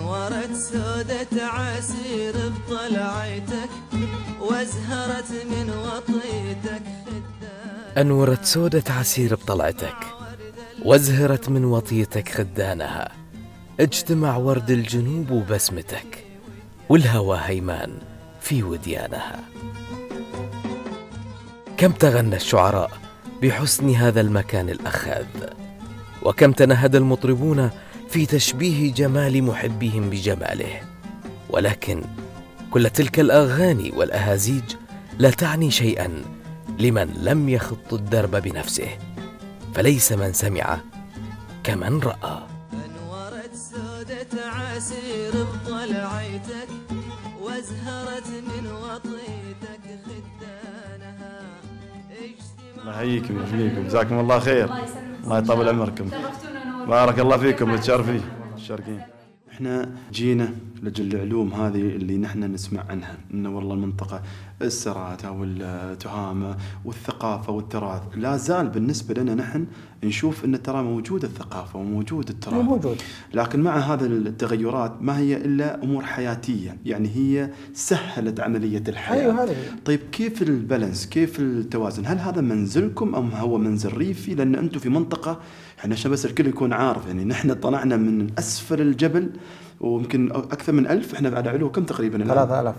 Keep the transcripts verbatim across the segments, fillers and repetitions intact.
انورت سودة عسير بطلعتك وازهرت من وطيتك خدانها. أنورت سودة عسير بطلعتك وازهرت من وطيتك خدانها. اجتمع ورد الجنوب وبسمتك والهوى هيمان في وديانها. كم تغنى الشعراء بحسن هذا المكان الأخاذ، وكم تنهد المطربون في تشبيه جمال محبهم بجماله، ولكن كل تلك الأغاني والأهازيج لا تعني شيئا لمن لم يخط الدرب بنفسه، فليس من سمع كمن رأى. انورت سودة عسير بطلعتك وازهرت من وطيتك خدانها. الله يحييكم ويحييكم، جزاكم الله خير. الله يطول عمركم. بارك الله فيكم، متشرفين متشرفين. احنا جينا لجل العلوم هذه اللي نحن نسمع عنها، انه والله المنطقه السراتة والتهامه والثقافه والتراث، لا زال بالنسبه لنا نحن نشوف ان ترى موجوده الثقافه وموجود التراث موجود، لكن مع هذه التغيرات ما هي الا امور حياتيه، يعني هي سهلت عمليه الحياه. أيوة هذه. طيب كيف البالانس، كيف التوازن؟ هل هذا منزلكم ام هو منزل ريفي؟ لان انتم في منطقه، يعني عشان بس الكل يكون عارف، يعني نحن طلعنا من اسفل الجبل ويمكن اكثر من ألف، احنا على علو كم تقريبا الان؟ ثلاثة آلاف.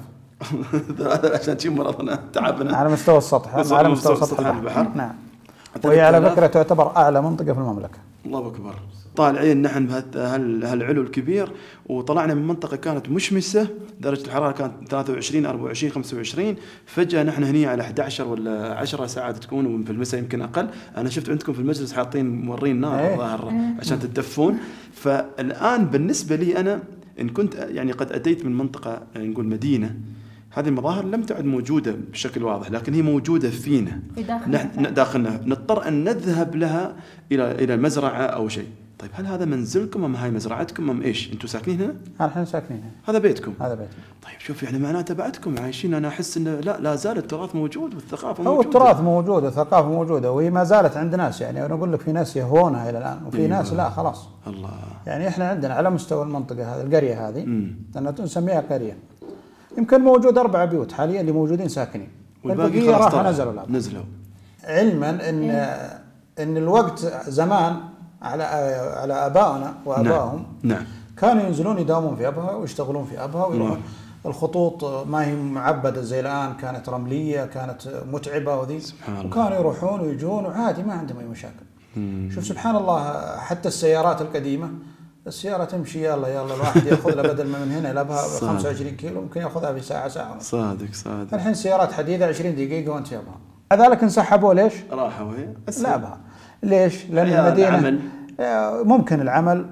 ثلاثة عشان شي مرضنا تعبنا على مستوى السطح، على مستوى سطح البحر. البحر. نعم. وهي على فكرة تعتبر أعلى منطقة في المملكة. الله أكبر. طالعين نحن بهالعلو الكبير، وطلعنا من منطقة كانت مشمسة، درجة الحرارة كانت ثلاثة وعشرين أربعة وعشرين خمسة وعشرين، فجأة نحن هني على أحد عشر ولا عشر ساعات تكون، وفي المساء يمكن أقل. أنا شفت عندكم في المجلس حاطين مورين نار الظاهر عشان تتدفون. فالآن بالنسبة لي أنا إن كنت يعني قد أتيت من منطقة نقول مدينة، هذه المظاهر لم تعد موجودة بشكل واضح، لكن هي موجودة فينا في داخلنا. نحن داخلنا، نضطر أن نذهب لها إلى إلى المزرعة أو شيء. طيب هل هذا منزلكم أم هاي مزرعتكم أم إيش؟ أنتم ساكنين هنا؟ نحن ساكنين هنا. هذا بيتكم؟ هذا بيتكم. طيب شوف، يعني معناته بعدكم عايشين، أنا أحس إنه لا لا زال التراث موجود والثقافة موجودة. هو التراث موجود والثقافة موجودة، وهي ما زالت عند ناس، يعني أنا أقول لك في ناس يهونها إلى الآن، وفي أيوة. ناس لا خلاص. الله. يعني إحنا عندنا على مستوى المنطقة هذه القرية هذه، لأنها نسميها قرية، يمكن موجود أربع بيوت حاليا اللي موجودين ساكنين، والباقي خلاص راح نزلوا الآن. نزلوا. علما إن إن الوقت زمان على على آبائنا وآبائهم نعم. نعم. كانوا ينزلون يداومون في أبها ويشتغلون في أبها ويروحون. الخطوط ما هي معبدة زي الآن، كانت رملية، كانت متعبة وذي، وكانوا يروحون ويجون وعادي ما عندهم أي مشاكل. مم. شوف سبحان الله، حتى السيارات القديمة، السيارة تمشي يلا يلا الواحد ياخذ لها بدل ما من هنا لها خمسة وعشرين كيلو ممكن ياخذها في ساعة ساعة ونص. صادق صادق. الحين سيارات حديدة عشرين دقيقة وانت في أبها. هذلك انسحبوا ليش؟ راحوا هي. لا أبها. ليش؟ لأن المدينة العمل. ممكن العمل،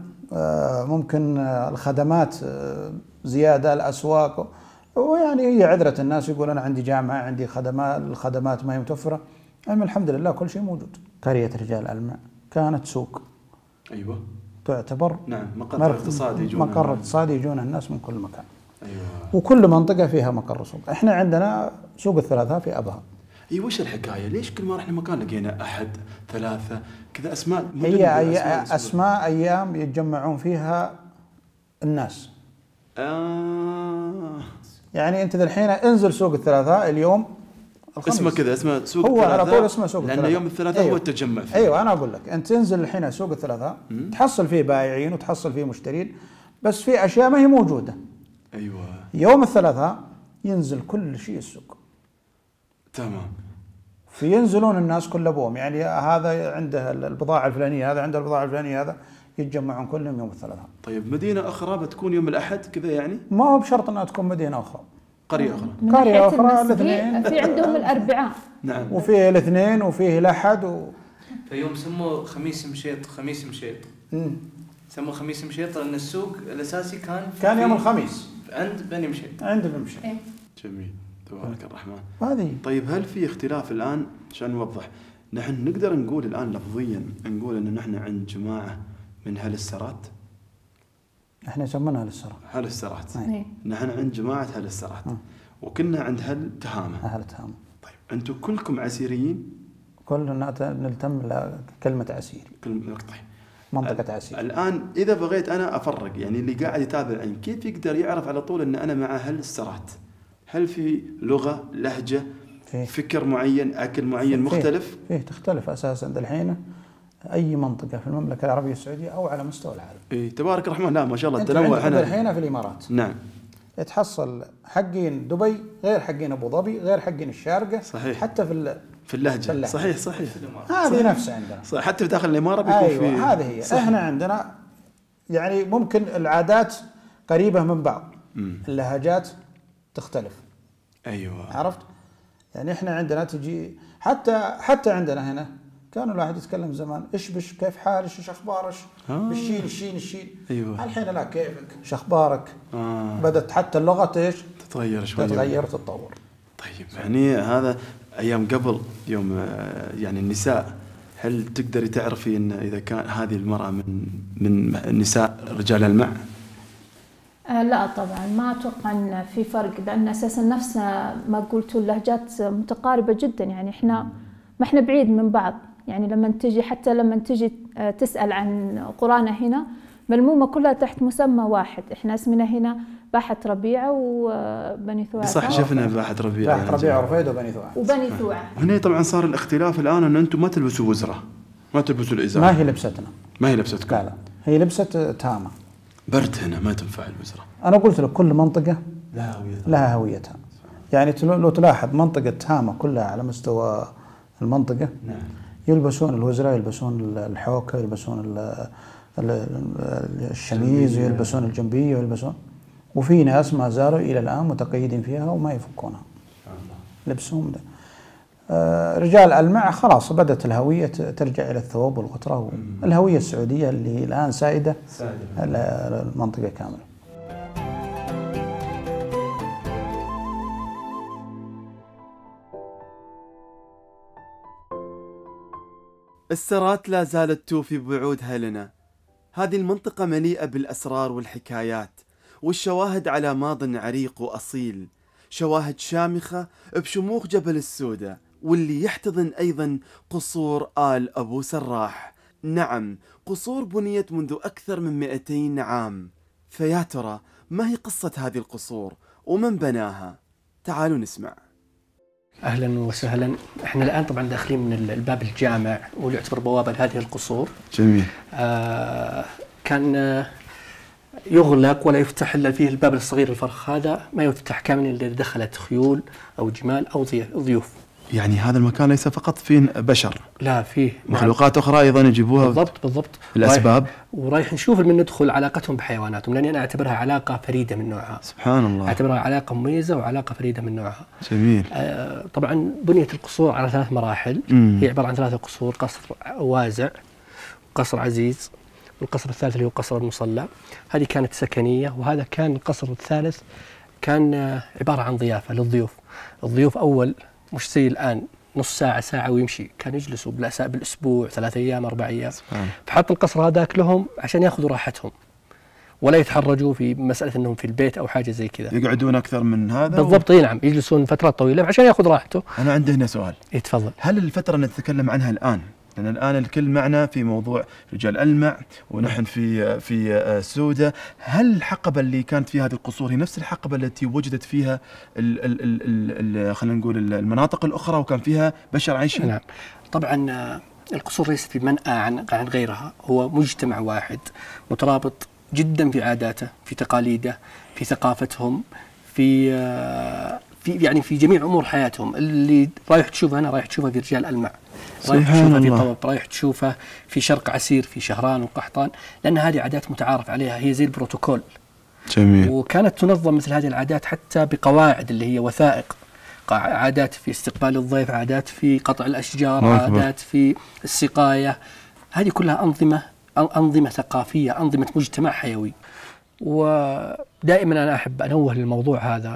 ممكن الخدمات زيادة، الأسواق، ويعني هي عذرة الناس يقول أنا عندي جامعة، عندي خدمات، الخدمات ما هي متوفرة. أما الحمد لله كل شيء موجود. قرية رجال الماء كانت سوق. أيوة. تعتبر نعم مقر اقتصادي يجون مقر اقتصادي يجون الناس من كل مكان. أيوة. وكل منطقة فيها مقر سوق. احنا عندنا سوق الثلاثاء في أبها. اي وش الحكايه؟ ليش كل ما رحنا مكان لقينا احد ثلاثه كذا اسماء؟ هي أي اسماء, أسماء ايام يتجمعون فيها الناس. آه. يعني انت الحين انزل سوق الثلاثاء اليوم الخميس. اسمه كذا، اسمه سوق هو الثلاثاء. على طول اسمه سوق الثلاثاء، لان يوم الثلاثاء أيوة. هو التجمع فيه. ايوه انا اقول لك، انت تنزل الحين سوق الثلاثاء تحصل فيه بائعين وتحصل فيه مشترين، بس في اشياء ما هي موجوده. ايوه. يوم الثلاثاء ينزل كل شيء السوق. تمام. فينزلون الناس كل ابوهم، يعني هذا عنده البضاعه الفلانيه، هذا عنده البضاعه الفلانيه، هذا يتجمعون كلهم يوم الثلاثاء. طيب مدينه اخرى بتكون يوم الاحد كذا يعني؟ ما هو بشرط انها تكون مدينه اخرى. قريه اخرى. قريه اخرى الاثنين. في عندهم الاربعاء. نعم. وفيه الاثنين وفيه الاحد و... فيوم سموه خميس مشيط، خميس مشيط. امم سموه خميس مشيط لان السوق الاساسي كان كان يوم الخميس عند بني مشيط. عند بني مشيط. إيه؟ جميل. تبارك الرحمن. هذه. طيب هل في اختلاف الان عشان نوضح؟ نحن نقدر نقول الان لفظيا نقول ان نحن عند جماعه من اهل السرات؟ احنا يسمونها اهل السرات. اهل السرات. إيه؟ نحن عند جماعه اهل السرات. م. وكنا عند اهل تهامه. اهل تهامه. طيب انتم كلكم عسيريين؟ كلنا نلتم لكلمه عسيري. كل طيب منطقة عسير. الآن إذا بغيت أنا أفرق، يعني اللي قاعد يتابع عن كيف يقدر يعرف على طول أن أنا مع هالسرات؟ هل في لغة، لهجة، فيه. فكر معين، أكل معين فيه. مختلف؟ فيه تختلف أساسا الحين أي منطقة في المملكة العربية السعودية أو على مستوى العالم. إيه تبارك الرحمن. لا ما شاء الله التنوع هنا الحين في الإمارات. نعم. تحصل حقين دبي غير حقين أبو ظبي غير حقين الشارقة. صحيح. حتى في في اللهجة. في اللهجة. صحيح صحيح. هذه نفسها عندنا. صحيح. حتى في داخل الإمارة بيكون أيوة في. هذه هي. صحيح. إحنا عندنا يعني ممكن العادات قريبة من بعض. مم. اللهجات تختلف. أيوة. عرفت؟ يعني إحنا عندنا تجي حتى حتى عندنا هنا كانوا الواحد يتكلم زمان ايش بش كيف حالك ايش اخبارك آه. الشين الشين الشين. ايوه. الحين لا كيفك ايش اخبارك. آه. بدت حتى اللغه ايش تتغير شوي. تتغير وتتطور. طيب يعني هذا ايام قبل يوم يعني النساء، هل تقدري تعرفي ان اذا كان هذه المراه من من نساء رجال المع؟ آه لا طبعا ما اتوقع ان في فرق، لان اساسا نفس ما قلتوا اللهجات متقاربه جدا. يعني احنا ما احنا بعيد من بعض، يعني لما تجي حتى لما تجي تسأل عن قرانا هنا ملمومة كلها تحت مسمى واحد. احنا اسمنا هنا باحة ربيعة وبني ثوعة. صح شفنا باحة ربيعة. باحة ربيعة ورفيد وبني ثوعة. وبني ثوعة. هنا طبعا صار الاختلاف الآن ان انتم ما تلبسوا وزرة، ما تلبسوا الإزار. ما هي لبستنا. ما هي لبستكم. لا لا هي لبسة تامة. برد هنا ما تنفع الوزرة. أنا قلت لك كل منطقة لها هويتها. لها هويتها. يعني لو تلاحظ منطقة تامة كلها على مستوى المنطقة. نعم. يلبسون الوزراء، يلبسون الحوكة، يلبسون الشميز، يلبسون الجنبية، يلبسون. وفي ناس ما زالوا إلى الآن متقيدين فيها وما يفكونها. لبسهم ده. آه رجال المع خلاص بدأت الهوية ترجع إلى الثوب والغترة، الهوية السعودية اللي الآن سائدة المنطقة كاملة. السرات لا زالت توفي بوعودها لنا. هذه المنطقة مليئة بالأسرار والحكايات والشواهد على ماضٍ عريق وأصيل، شواهد شامخة بشموخ جبل السودة، واللي يحتضن أيضا قصور آل أبو سراح. نعم قصور بنيت منذ أكثر من مئتين عام. فيا ترى ما هي قصة هذه القصور ومن بناها؟ تعالوا نسمع. أهلا وسهلا. احنا الآن طبعا داخلين من الباب الجامع واللي يعتبر بوابة لهذه القصور. جميل. آه كان آه يغلق ولا يفتح إلا فيه الباب الصغير الفرخ، هذا ما يفتح كامل إلا إذا دخلت خيول أو جمال أو ضيوف. يعني هذا المكان ليس فقط فيه بشر، لا فيه مخلوقات أخرى أيضا يجيبوها. بالضبط بالضبط. الأسباب. ورايح نشوف من ندخل علاقتهم بحيواناتهم، لأني أنا أعتبرها علاقة فريدة من نوعها. سبحان الله. أعتبرها علاقة مميزة وعلاقة فريدة من نوعها. جميل. آه طبعا بنيت القصور على ثلاث مراحل. مم. هي عبارة عن ثلاثة قصور: قصر وازع، وقصر عزيز، والقصر الثالث اللي هو قصر المصلى. هذه كانت سكنية، وهذا كان القصر الثالث كان آه عبارة عن ضيافة للضيوف. الضيوف أول مش زي الآن نص ساعة ساعة ويمشي، كان يجلسوا بالأسبوع ثلاثة أيام أربع أيام. فحط القصر هذاك لهم عشان يأخذوا راحتهم ولا يتحرجوا في مسألة أنهم في البيت أو حاجة زي كذا. يقعدون أكثر من هذا بالضبط. و... نعم يجلسون فترات طويلة عشان يأخذ راحته. أنا عندي هنا سؤال. يتفضل. هل الفترة اللي نتكلم عنها الآن، لأن الآن الكل معنا في موضوع رجال المع ونحن في في سودة، هل الحقبة اللي كانت فيها هذه القصور هي نفس الحقبة التي وجدت فيها ال ال ال ال خلينا نقول المناطق الأخرى وكان فيها بشر عايشين؟ نعم طبعا القصور ليست بمنأى عن عن غيرها، هو مجتمع واحد مترابط جدا في عاداته، في تقاليده، في ثقافتهم، في في يعني في جميع امور حياتهم. اللي رايح تشوفه هنا رايح تشوفه في رجال المع، رايح تشوفه في طوب، رايح تشوفه في شرق عسير، في شهران وقحطان، لان هذه عادات متعارف عليها، هي زي البروتوكول. جميل. وكانت تنظم مثل هذه العادات حتى بقواعد اللي هي وثائق، عادات في استقبال الضيف، عادات في قطع الاشجار، عادات في السقايه. هذه كلها انظمه انظمه ثقافيه، انظمه مجتمع حيوي. ودائما انا احب انوه للموضوع هذا.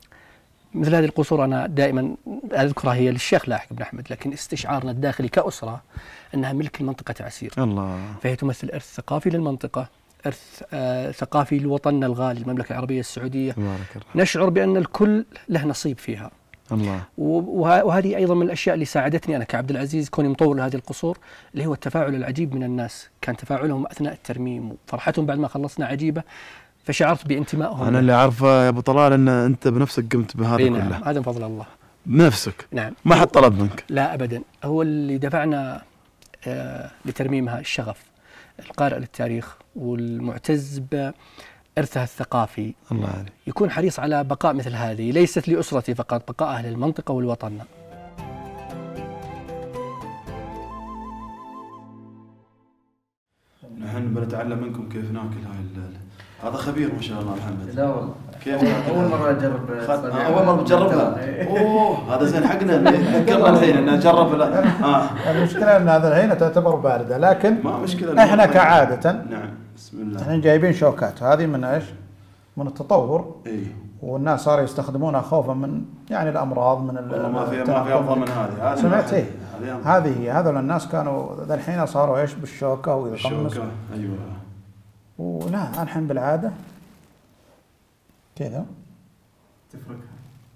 مثل هذه القصور أنا دائما أذكرها هي للشيخ لاحق بن أحمد، لكن استشعارنا الداخلي كأسرة أنها ملك المنطقة عسير. الله. فهي تمثل إرث ثقافي للمنطقة، إرث آه ثقافي لوطننا الغالي المملكة العربية السعودية. نشعر بأن الكل له نصيب فيها. الله. وهذه أيضا من الأشياء اللي ساعدتني أنا كعبد العزيز كوني مطور لهذه القصور، اللي هو التفاعل العجيب من الناس. كان تفاعلهم أثناء الترميم وفرحتهم بعد ما خلصنا عجيبة، فشعرت بانتمائهم. أنا اللي أعرفه يا أبو طلال أن أنت بنفسك قمت بهذا نعم. كله. هذا من فضل الله. بنفسك؟ نعم. ما حد طلب منك؟ لا أبدا، هو اللي دفعنا آه لترميمها الشغف، القارئ للتاريخ والمعتز بإرثها الثقافي. الله عليك. يكون حريص على بقاء مثل هذه، ليست لأسرتي فقط، بقاء أهل المنطقة والوطن. نحن بنتعلم منكم كيف ناكل هاي ال هذا خبير ما شاء الله محمد. لا والله. كيف أول مرة أجرب. أول مرة بتجربها؟ أوه هذا زين حقنا ذكرنا الحين إن نجرب. آه. المشكلة أن هذا الحين تعتبر باردة، لكن ما مشكلة. إحنا كعادة نعم بسم الله إحنا جايبين شوكات، هذه من إيش؟ من التطور. إيه. والناس صاروا يستخدمونها خوفا من يعني الأمراض من والله ما في ما في أفضل من هذه. سمعت إيه؟ هذه هي. هذول الناس كانوا ذا الحين صاروا إيش بالشوكة ويقمصوا. أيوه. ولا الحين بالعادة كذا تفركها.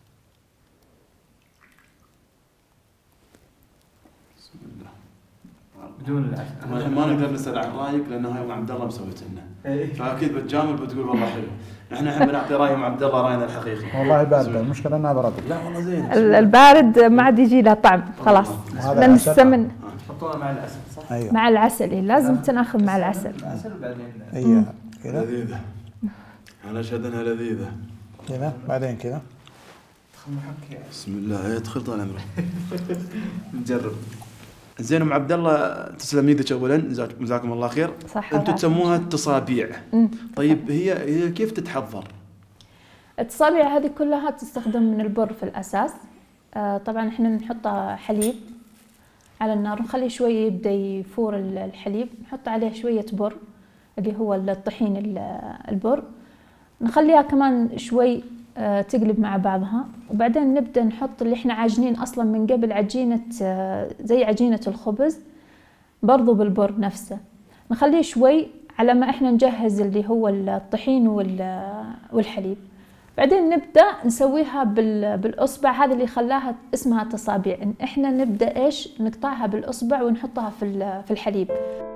بسم الله. بدون العسل. الحين ما نقدر نسأل عن رأيك لأن هاي أم عبد الله مسويت لنا. فأكيد بتجامل بتقول والله حلو. نحن الحين بنعطي رأي أم عبد الله راينا الحقيقي. والله باردة، المشكلة أنها برد. لا والله زين. البارد ما عاد يجي له طعم خلاص. لأن السمن تحطونه مع العسل صح؟ أيوه. مع العسل إيه لازم تناخذ مع العسل. العسل بعدين. أيوه كذا. لذيذة. أنا أشهد أنها لذيذة. كذا بعدين كذا. بسم الله يدخل طال عمرك. نجرب. زين ام عبد الله تسلم يدك اولا جزاكم الله خير. صح. انتم تسموها التصابيع. طيب هي هي كيف تتحضر؟ التصابيع هذه كلها تستخدم من البر في الاساس. آه طبعا احنا نحطها حليب على النار ونخليه شويه يبدا يفور الحليب، نحط عليه شويه بر اللي هو الطحين البر، نخليها كمان شوي آه تقلب مع بعضها، وبعدين نبدا نحط اللي احنا عاجنين اصلا من قبل عجينه آه زي عجينه الخبز برضو بالبر نفسه، نخليه شوي على ما احنا نجهز اللي هو الطحين والحليب، بعدين نبدا نسويها بالاصبع. هذا اللي خلاها اسمها تصابيع، ان احنا نبدا ايش نقطعها بالاصبع ونحطها في في الحليب.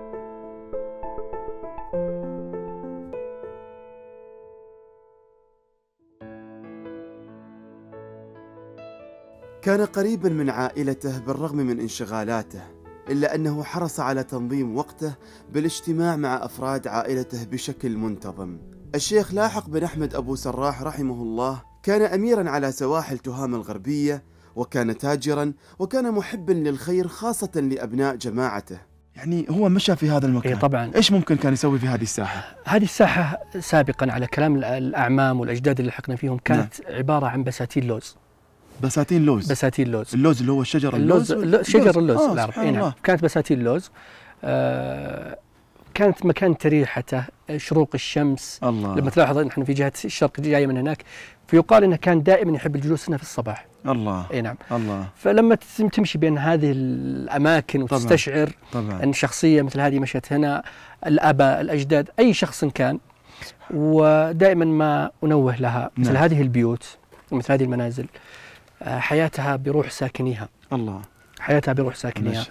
كان قريبا من عائلته بالرغم من انشغالاته، إلا أنه حرص على تنظيم وقته بالاجتماع مع أفراد عائلته بشكل منتظم. الشيخ لاحق بن أحمد أبو سراح رحمه الله كان أميرا على سواحل تهام الغربية، وكان تاجرا، وكان محبا للخير خاصة لأبناء جماعته. يعني هو مشى في هذا المكان. إيه طبعا. ايش ممكن كان يسوي في هذه الساحة؟ هذه الساحة سابقا على كلام الأعمام والأجداد اللي لحقنا فيهم كانت نعم. عبارة عن بساتين لوز. بساتين لوز. بساتين لوز. اللوز اللي هو الشجر اللوز. اللوز شجر اللوز. آه العرب. إيه نعم. كانت بساتين لوز. آه كانت مكان تريحته، شروق الشمس. الله. لما تلاحظ نحن في جهة الشرق جاية من هناك، فيقال انه كان دائما يحب الجلوس هنا في الصباح. الله. اي نعم. الله. فلما تمشي بين هذه الاماكن وتستشعر طبعا. ان شخصية مثل هذه مشت هنا، الاباء، الاجداد، اي شخص كان، ودائما ما انوه لها مثل نعم. هذه البيوت ومثل هذه المنازل حياتها بروح ساكنيها. الله. حياتها بروح ساكنيها.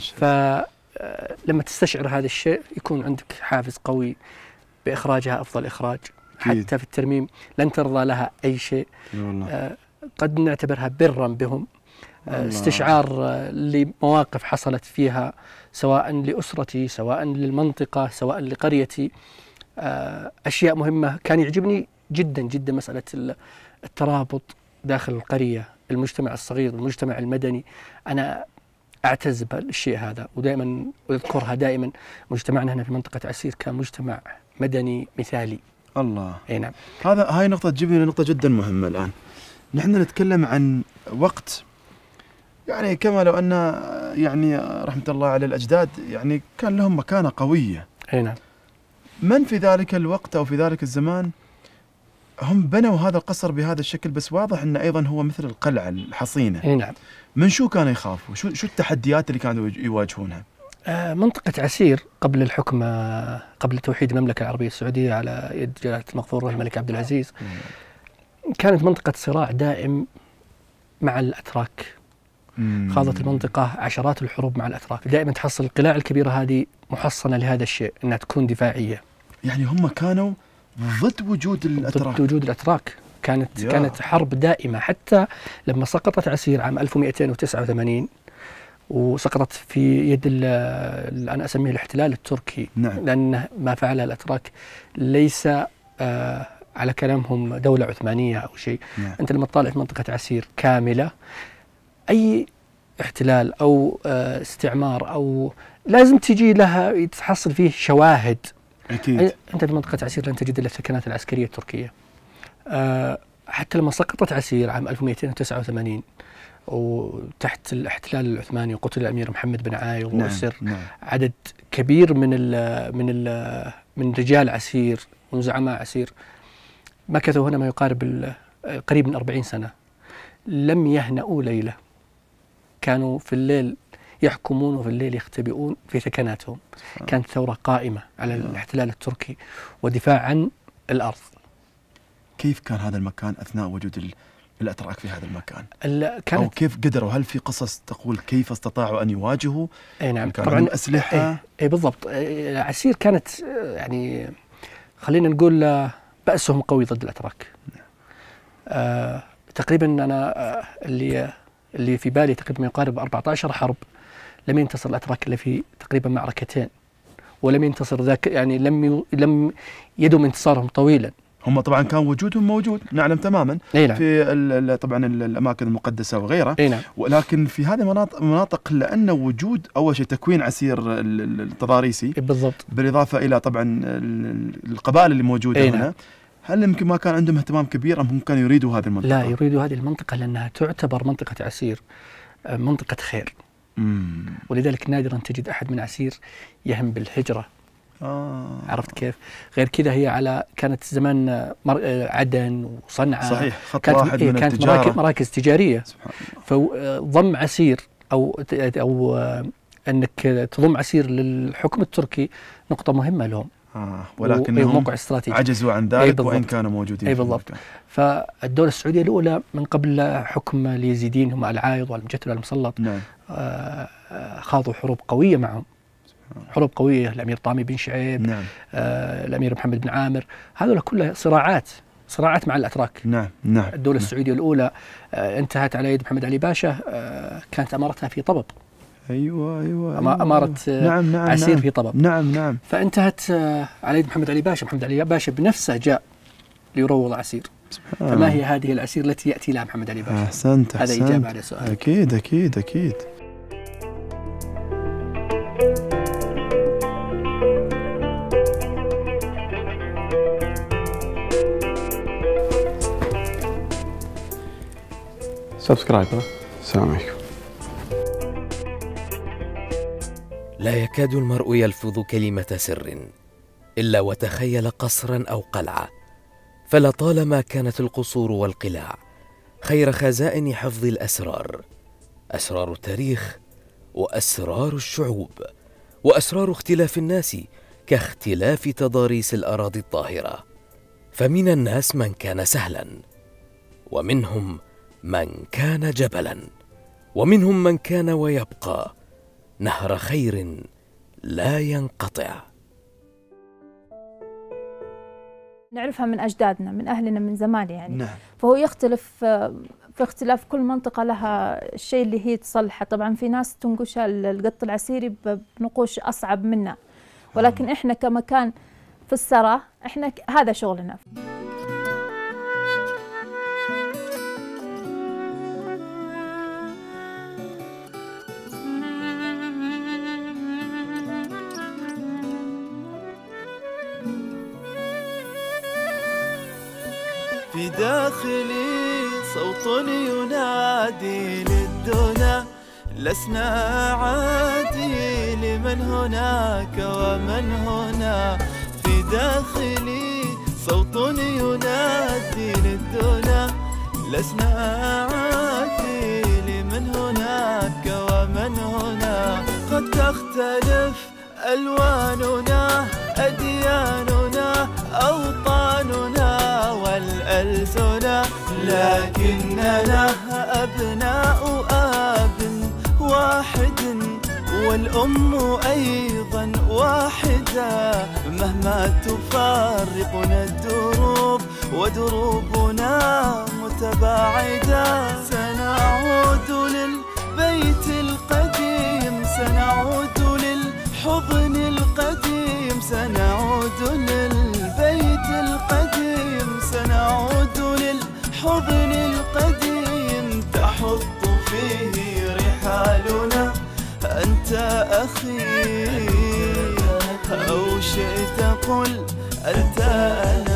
فلما تستشعر هذا الشيء يكون عندك حافز قوي بإخراجها أفضل إخراج. حتى في الترميم لن ترضى لها أي شيء. آه قد نعتبرها برا بهم. آه استشعار آه لمواقف حصلت فيها سواء لأسرتي، سواء للمنطقة، سواء لقريتي. آه أشياء مهمة. كان يعجبني جدا جدا مسألة الترابط داخل القرية، المجتمع الصغير، المجتمع المدني. أنا أعتز بالشيء هذا ودائما أذكرها دائما. مجتمعنا هنا في منطقة عسير كان مجتمع مدني مثالي. الله. اي نعم. هذا هاي نقطة تجيبني لنقطة جدا مهمة الآن. نحن نتكلم عن وقت يعني كما لو أن يعني رحمة الله على الأجداد يعني كان لهم مكانة قوية. اي نعم. من في ذلك الوقت أو في ذلك الزمان هم بنوا هذا القصر بهذا الشكل، بس واضح أنه أيضا هو مثل القلعة الحصينة. اي نعم. من شو كانوا يخافوا؟ شو شو التحديات اللي كانوا يواجهونها؟ آه منطقة عسير قبل الحكم، آه قبل توحيد المملكة العربية السعودية على يد جلالة المغفور الملك عبد العزيز، كانت منطقة صراع دائم مع الأتراك. خاضت المنطقة عشرات الحروب مع الأتراك، دائما تحصل القلاع الكبيرة هذه محصنة لهذا الشيء، أنها تكون دفاعية. يعني هم كانوا ضد وجود الأتراك. ضد وجود الأتراك، كانت يا. كانت حرب دائمة، حتى لما سقطت عسير عام ألف ومئتين وتسعة وثمانين وسقطت في يد أنا أسميه الاحتلال التركي. نعم. لأن ما فعله الأتراك ليس آه على كلامهم دولة عثمانية أو شيء. نعم. أنت لما تطالع في منطقة عسير كاملة، أي احتلال أو آه استعمار أو لازم تجي لها يتحصل فيه شواهد. أكيد. أنت في منطقة عسير لن تجد إلا الثكنات العسكرية التركية. آه حتى لما سقطت عسير عام ألف ومئتين وتسعة وثمانين وتحت الاحتلال العثماني وقتل الأمير محمد بن عايض وأسر نعم. نعم. عدد كبير من ال من ال من رجال عسير ومن زعماء عسير، مكثوا هنا ما يقارب قريب من أربعين سنة، لم يهنأوا ليلة. كانوا في الليل يحكمون وفي الليل يختبئون في ثكناتهم. كانت ثورة قائمة على الاحتلال التركي ودفاع عن الأرض. كيف كان هذا المكان أثناء وجود الأتراك في هذا المكان؟ كانت أو كيف قدروا؟ هل في قصص تقول كيف استطاعوا أن يواجهوا؟ أي نعم طبعا أسلحة. أي, أي بالضبط. عسير كانت يعني خلينا نقول بأسهم قوي ضد الأتراك. آه تقريبا أنا آه اللي اللي في بالي تقريبا يقارب أربعة عشر حرب لم ينتصر الأتراك إلا في تقريبا معركتين، ولم ينتصر ذاك يعني لم لم يدم انتصارهم طويلا. هم طبعا كان وجودهم موجود، نعلم تماما. نعم. في طبعا الاماكن المقدسه وغيرها. نعم. ولكن في هذه المناطق مناطق لان وجود اول شيء تكوين عسير التضاريسي بالضبط، بالاضافه الى طبعا القبائل اللي موجوده هنا. نعم. هل يمكن ما كان عندهم اهتمام كبير ام هم كانوا يريدوا هذه المنطقه؟ لا، يريدوا هذه المنطقه لانها تعتبر منطقه عسير منطقه خير. مم. ولذلك نادرا تجد احد من عسير يهم بالهجره. آه. عرفت كيف؟ غير كذا هي على كانت زمان عدن وصنعاء، صحيح، خط كانت واحد من كانت التجارة. مراكز, مراكز تجارية. سبحان فضم عسير أو أو أنك تضم عسير للحكم التركي نقطة مهمة لهم. آه. ولكنهم موقع استراتيجي عجزوا عن ذلك وإن كانوا موجودين. أي بالضبط. فالدولة السعودية الأولى من قبل حكم اليزيديين هم العايض والمجتل والمسلط. نعم. آه خاضوا حروب قوية معهم، حروب قوية. الأمير طامي بن شعيب. نعم. آه الأمير محمد بن عامر، هذول كلها صراعات صراعات مع الأتراك. نعم نعم. الدولة نعم. السعودية الأولى آه انتهت على يد محمد علي باشا، آه كانت أمارتها في طبب. أيوة أيوة, أيوة. أمارة آه نعم نعم عسير نعم. في طبب. نعم نعم. فانتهت آه على يد محمد علي باشا. محمد علي باشا بنفسه جاء ليروض عسير. سبحان. فما هي هذه العسير التي يأتي لها محمد علي باشا؟ أحسنت هذا أحسنت. إجابة على سؤال. أكيد أكيد أكيد. سبسكرايب. السلام عليكم. لا يكاد المرء يلفظ كلمة سر إلا وتخيل قصرا أو قلعة، فلطالما كانت القصور والقلاع خير خزائن حفظ الأسرار، أسرار التاريخ وأسرار الشعوب وأسرار اختلاف الناس كاختلاف تضاريس الأراضي الطاهرة. فمن الناس من كان سهلا، ومنهم من كان جبلا، ومنهم من كان ويبقى نهر خير لا ينقطع. نعرفها من أجدادنا، من أهلنا من زمان يعني. نعم. فهو يختلف في اختلاف كل منطقة لها الشيء اللي هي تصلحه. طبعا في ناس تنقشها القط العسيري بنقوش أصعب منا، ولكن إحنا كمكان في السرى إحنا هذا شغلنا. في داخلي صوت ينادي للدنا، لسنا عادي لمن هناك ومن هنا. في داخلي صوت ينادي للدنا، لسنا عادي لمن هناك ومن هنا. قد تختلف ألواننا، أدياننا، أوطاننا والألسنة، لكننا أبناء آب واحد والأم أيضا واحدة، مهما تفارقنا الدروب ودروبنا متباعدة. سنعود للبيت القديم، سنعود للحضن القديم، سنعود للبيت القديم، سنعود للحضن القديم، تحط فيه رحالنا أنت أخي، أو شئت قل أنت أهل